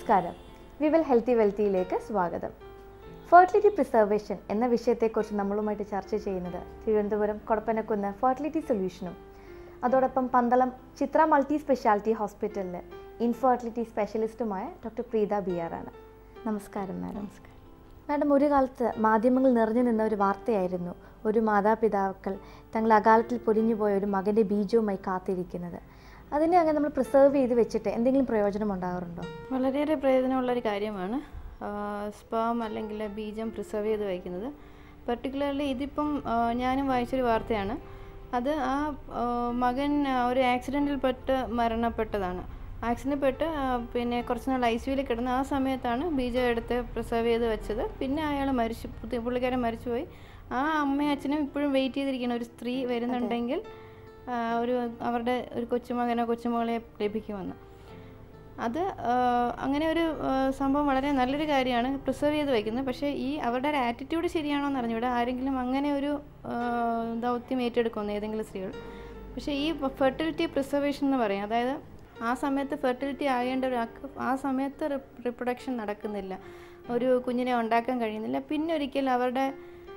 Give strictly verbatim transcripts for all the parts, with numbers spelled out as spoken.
നമസ്കാരം. വിവൽ ഹെൽത്തി വെൽത്തിയിലേക്ക് സ്വാഗതം. Fertility preservation എന്ന വിഷയത്തെക്കുറിച്ച് നമ്മളുമായിട്ട് ചർച്ച ചെയ്യുന്നത് തിരുവനന്തപുരം കൊടപ്പനക്കുന്ന് ഫെർട്ടിലിറ്റി സൊല്യൂഷനും അതോടൊപ്പം പന്തളം ചിത്ര മൾട്ടി സ്പെഷ്യാലിറ്റി ഹോസ്പിറ്റലിലെ ഇൻഫെർട്ടിലിറ്റി സ്പെഷ്യലിസ്റ്റുമായ ഡോക്ടർ പ്രീത ബി ആർ ആണ്. നമസ്കാരം മാഡം. നമസ്കാരം മാഡം. ഒരു കാലത്ത് മാധ്യമങ്ങൾ നിറഞ്ഞു നിന്ന ഒരു വാർത്തയായിരുന്നു ഒരു മാതാപിതാക്കൾ തങ്ങൾ അകാലത്തിൽ പൊലിഞ്ഞുപോയ ഒരു മകൻ്റെ ബീജവുമായി കാത്തിരിക്കുന്നത്. അതിനെ അങ്ങനെ നമ്മൾ പ്രിസർവ് ചെയ്ത് വെച്ചിട്ട് എന്തെങ്കിലും പ്രയോജനം ഉണ്ടാകാറുണ്ടോ? വളരെയേറെ പ്രയോജനമുള്ളൊരു കാര്യമാണ് സ്പേം അല്ലെങ്കിൽ ബീജം പ്രിസർവ് ചെയ്ത് വയ്ക്കുന്നത്. പെർട്ടിക്കുലർലി ഇതിപ്പം ഞാനും വായിച്ചൊരു വാർത്തയാണ്. അത് ആ മകൻ ഒരു ആക്സിഡൻറ്റിൽ പെട്ട് മരണപ്പെട്ടതാണ്. ആക്സിഡൻറ്റിൽ പെട്ട് പിന്നെ കുറച്ച് നാൾ ഐ സിയുവിൽ കിടന്ന് ആ സമയത്താണ് ബീജം എടുത്ത് പ്രിസർവ് ചെയ്ത് വെച്ചത്. പിന്നെ അയാൾ മരിച്ചു, പുള്ളിക്കാരൻ മരിച്ചുപോയി. ആ അമ്മയും അച്ഛനും ഇപ്പോഴും വെയിറ്റ് ചെയ്തിരിക്കുന്ന ഒരു സ്ത്രീ വരുന്നുണ്ടെങ്കിൽ ഒരു അവരുടെ ഒരു കൊച്ചുമകനോ കൊച്ചുമകളെ ലഭിക്കുമെന്ന്. അത് അങ്ങനെ ഒരു സംഭവം വളരെ നല്ലൊരു കാര്യമാണ് പ്രിസർവ് ചെയ്ത് വയ്ക്കുന്നത്. പക്ഷേ ഈ അവരുടെ ഒരു ആറ്റിറ്റ്യൂഡ് ശരിയാണോ എന്ന് അറിഞ്ഞൂടെ, ആരെങ്കിലും അങ്ങനെ ഒരു ദൗത്യം ഏറ്റെടുക്കുമെന്ന് ഏതെങ്കിലും സ്ത്രീകൾ. പക്ഷേ ഈ ഫെർട്ടിലിറ്റി പ്രിസർവേഷൻ എന്ന് പറയും, അതായത് ആ സമയത്ത് ഫെർട്ടിലിറ്റി ആകേണ്ട ഒരു ആ സമയത്ത് റിപ്രൊഡക്ഷൻ നടക്കുന്നില്ല, ഒരു കുഞ്ഞിനെ ഉണ്ടാക്കാൻ കഴിയുന്നില്ല. പിന്നെ ഒരിക്കൽ അവരുടെ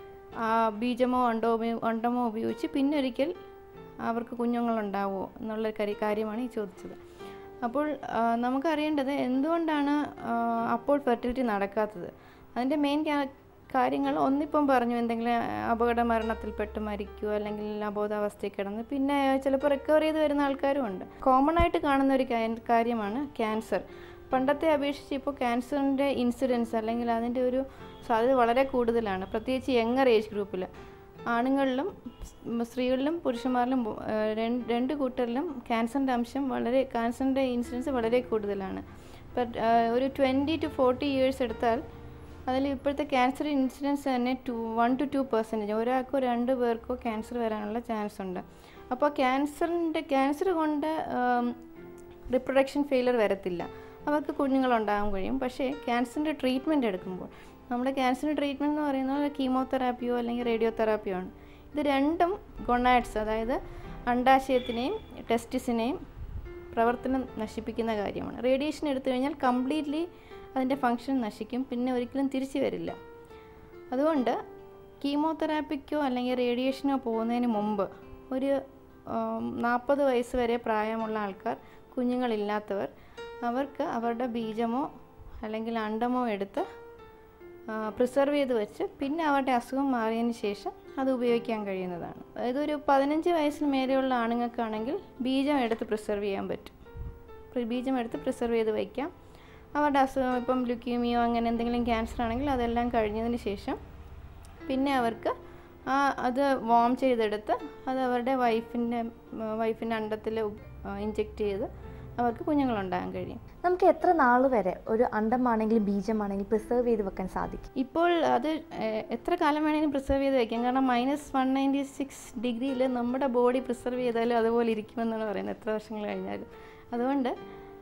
ബീജമോ അണ്ടമോ അണ്ടമോ ഉപയോഗിച്ച് പിന്നൊരിക്കൽ അവർക്ക് കുഞ്ഞുങ്ങളുണ്ടാവുമോ എന്നുള്ള കാര്യമാണ് ഈ ചോദിച്ചത്. അപ്പോൾ നമുക്കറിയേണ്ടത് എന്തുകൊണ്ടാണ് അപ്പോൾ ഫെർട്ടിലിറ്റി നടക്കാത്തത്. അതിൻ്റെ മെയിൻ കാര്യങ്ങൾ ഒന്നിപ്പം പറഞ്ഞു, എന്തെങ്കിലും അപകട മരണത്തിൽപ്പെട്ട് മരിക്കുകയോ അല്ലെങ്കിൽ അബോധാവസ്ഥയിൽ കിടന്ന് പിന്നെ ചിലപ്പോൾ റിക്കവർ ചെയ്ത് വരുന്ന ആൾക്കാരും ഉണ്ട്. കോമൺ ആയിട്ട് കാണുന്ന ഒരു കാര്യമാണ് ക്യാൻസർ. പണ്ടത്തെ അപേക്ഷിച്ച് ഇപ്പോൾ ക്യാൻസറിൻ്റെ ഇൻസിഡൻസ് അല്ലെങ്കിൽ അതിൻ്റെ ഒരു സാധ്യത വളരെ കൂടുതലാണ്, പ്രത്യേകിച്ച് യങ്ങർ ഏജ് ഗ്രൂപ്പിൽ. ആണുങ്ങളിലും സ്ത്രീകളിലും പുരുഷന്മാരിലും രണ്ട് കൂട്ടരിലും ക്യാൻസറിൻ്റെ അംശം വളരെ ക്യാൻസറിൻ്റെ ഇൻസിഡൻസ് വളരെ കൂടുതലാണ്. ബട്ട് ഒരു ട്വൻറ്റി ടു ഫോർട്ടി ഇയേഴ്സ് എടുത്താൽ അതിൽ ഇപ്പോഴത്തെ ക്യാൻസർ ഇൻസിഡൻസ് തന്നെ two one two two percentage ഒരാൾക്കോ രണ്ട് പേർക്കോ ക്യാൻസർ വരാനുള്ള ചാൻസ് ഉണ്ട്. അപ്പോൾ ക്യാൻസറിൻ്റെ ക്യാൻസർ കൊണ്ട് റിപ്രൊഡക്ഷൻ ഫെയിലർ വരത്തില്ല, അവർക്ക് കുഞ്ഞുങ്ങളുണ്ടാകാൻ കഴിയും. പക്ഷേ ക്യാൻസറിൻ്റെ ട്രീറ്റ്മെൻറ്റ് എടുക്കുമ്പോൾ നമ്മുടെ ക്യാൻസറിൻ്റെ ട്രീറ്റ്മെൻറ്റ് എന്ന് പറയുന്നത് കീമോതെറാപ്പിയോ അല്ലെങ്കിൽ റേഡിയോ തെറാപ്പിയോ ആണ്. ഇത് രണ്ടും ഗൊണാഡ്സ്, അതായത് അണ്ഡാശയത്തിനെയും ടെസ്റ്റിസിനെയും പ്രവർത്തനം നശിപ്പിക്കുന്ന കാര്യമാണ്. റേഡിയേഷൻ എടുത്തു കഴിഞ്ഞാൽ കംപ്ലീറ്റ്ലി അതിൻ്റെ ഫങ്ഷൻ നശിക്കും, പിന്നെ ഒരിക്കലും തിരിച്ചു വരില്ല. അതുകൊണ്ട് കീമോതെറാപ്പിക്കോ അല്ലെങ്കിൽ റേഡിയേഷനോ പോകുന്നതിന് മുമ്പ് ഒരു നാൽപ്പത് വയസ്സ് വരെ പ്രായമുള്ള ആൾക്കാർ, കുഞ്ഞുങ്ങളില്ലാത്തവർ, അവർക്ക് അവരുടെ ബീജമോ അല്ലെങ്കിൽ അണ്ടമോ എടുത്ത് പ്രിസർവ് ചെയ്ത് വെച്ച് പിന്നെ അവരുടെ അസുഖം മാറിയതിന് ശേഷം അത് ഉപയോഗിക്കാൻ കഴിയുന്നതാണ്. ഇതൊരു പതിനഞ്ച് വയസ്സിന് മേലെയുള്ള ആണുങ്ങൾക്കാണെങ്കിൽ ബീജം എടുത്ത് പ്രിസർവ് ചെയ്യാൻ പറ്റും. ബീജം എടുത്ത് പ്രിസർവ് ചെയ്ത് വയ്ക്കാം. അവരുടെ അസുഖം ഇപ്പം ലുക്കീമിയോ അങ്ങനെ എന്തെങ്കിലും ക്യാൻസർ ആണെങ്കിൽ അതെല്ലാം കഴിഞ്ഞതിന് ശേഷം പിന്നെ അവർക്ക് ആ അത് വാം ചെയ്തെടുത്ത് അത് അവരുടെ വൈഫിൻ്റെ വൈഫിൻ്റെ അണ്ടത്തിൽ ഇഞ്ചെക്റ്റ് ചെയ്ത് അവർക്ക് കുഞ്ഞുങ്ങളുണ്ടാകാൻ കഴിയും. നമുക്ക് എത്ര നാൾ വരെ ഒരു അണ്ടമാണെങ്കിലും ബീജമാണെങ്കിലും പ്രിസർവ് ചെയ്ത് വെക്കാൻ സാധിക്കും? ഇപ്പോൾ അത് എത്ര കാലം വേണമെങ്കിലും പ്രിസർവ് ചെയ്ത് വെക്കാം. കാരണം മൈനസ് വൺ നയൻറ്റി സിക്സ് ഡിഗ്രിയിൽ നമ്മുടെ ബോഡി പ്രിസർവ് ചെയ്താലും അതുപോലെ ഇരിക്കുമെന്നാണ് പറയുന്നത്, എത്ര വർഷങ്ങൾ കഴിഞ്ഞാലും. അതുകൊണ്ട്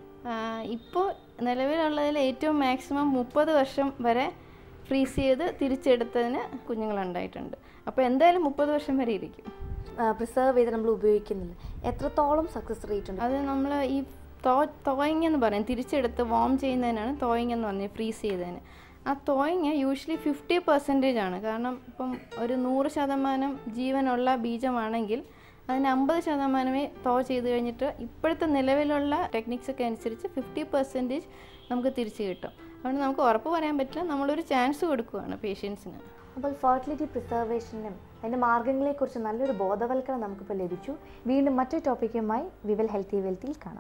ഇപ്പോൾ നിലവിലുള്ളതിൽ ഏറ്റവും മാക്സിമം മുപ്പത് വർഷം വരെ ഫ്രീസ് ചെയ്ത് തിരിച്ചെടുത്തതിന് കുഞ്ഞുങ്ങളുണ്ടായിട്ടുണ്ട്. അപ്പോൾ എന്തായാലും മുപ്പത് വർഷം വരെ ഇരിക്കും. പ്രിസർവ് ചെയ്ത് നമ്മൾ ഉപയോഗിക്കുന്നില്ല, എത്രത്തോളം സക്സസ് റേറ്റ് ഉണ്ട്? അത് നമ്മൾ ഈ തോ തോയിങ് എന്ന് പറയും, തിരിച്ചെടുത്ത് വാം ചെയ്യുന്നതിനാണ് തോയിങ് എന്ന് പറഞ്ഞത്, ഫ്രീസ് ചെയ്തതിന്. ആ തോയിങ് യൂഷ്വലി ഫിഫ്റ്റി പെർസെൻറ്റേജ് ആണ്. കാരണം ഇപ്പം ഒരു നൂറ് ശതമാനം ജീവനുള്ള ബീജമാണെങ്കിൽ അതിന് അമ്പത് ശതമാനമേ തോ ചെയ്ത് കഴിഞ്ഞിട്ട് ഇപ്പോഴത്തെ നിലവിലുള്ള ടെക്നിക്സൊക്കെ അനുസരിച്ച് ഫിഫ്റ്റി പെർസെൻറ്റേജ് നമുക്ക് തിരിച്ച് കിട്ടും. അതുകൊണ്ട് നമുക്ക് ഉറപ്പ് പറയാൻ പറ്റില്ല, നമ്മളൊരു ചാൻസ് കൊടുക്കുകയാണ് പേഷ്യൻസിന്. അപ്പോൾ ഫെർട്ടിലിറ്റി പ്രിസർവേഷനും അതിൻ്റെ മാർഗ്ഗങ്ങളെക്കുറിച്ച് നല്ലൊരു ബോധവൽക്കരണം നമുക്കിപ്പോൾ ലഭിച്ചു. വീണ്ടും മറ്റൊരു ടോപ്പിക്കുമായി വിവൽ ഹെൽത്തി വെൽത്തിയിൽ കാണാം.